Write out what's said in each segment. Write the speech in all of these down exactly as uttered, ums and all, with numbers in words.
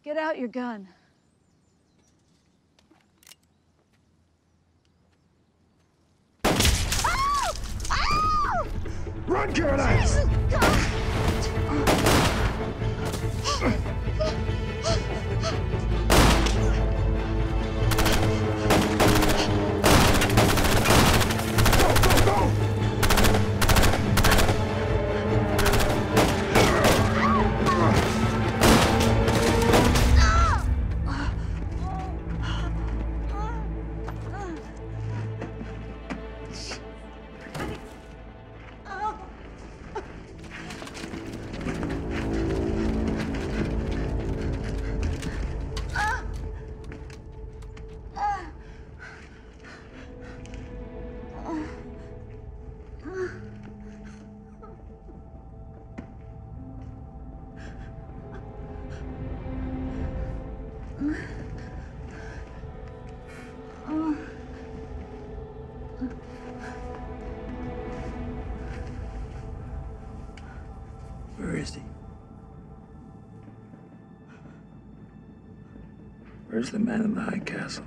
Get out your gun. Oh! Oh! Run, Caroline! Jesus God! Where is he? Where's the man in the high castle?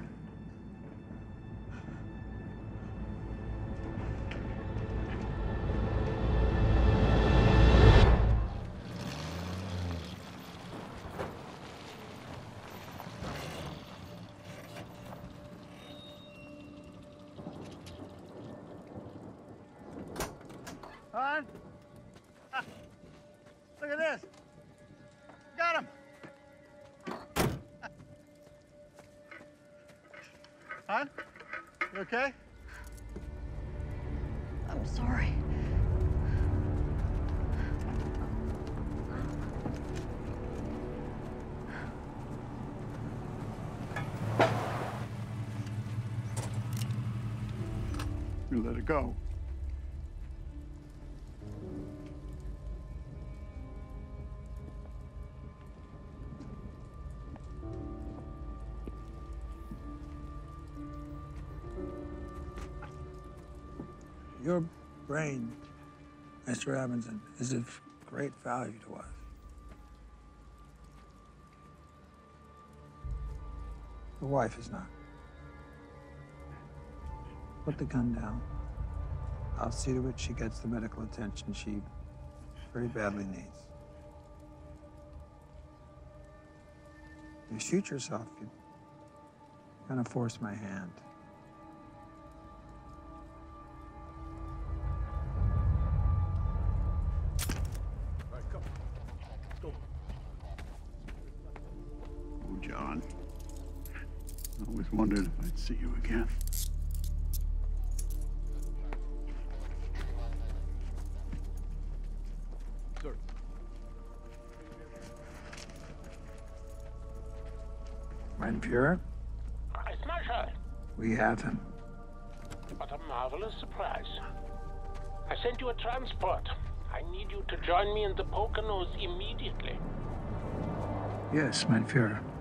Hon? Ah, look at this. Got him. Hon? You okay? I'm sorry. You let it go. Your brain, Mister Robinson, is of great value to us. The wife is not. Put the gun down. I'll see to it she gets the medical attention she very badly needs. You shoot yourself, you're gonna force my hand. Oh, John. I always wondered if I'd see you again. Sir. Mein Führer, It's my shot, we have him. but a marvelous surprise. I sent you a transport. I need you to join me in the Poconos immediately. Yes, mein Führer.